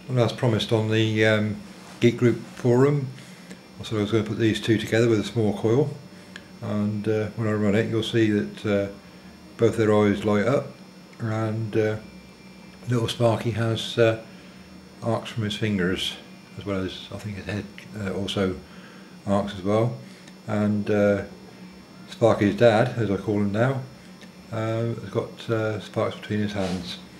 Well, as promised on the Geek Group forum, I said I was going to put these two together with a small coil, and when I run it you'll see that both their eyes light up, and little Sparky has arcs from his fingers, as well as I think his head also arcs as well, and Sparky's dad, as I call him now, has got sparks between his hands.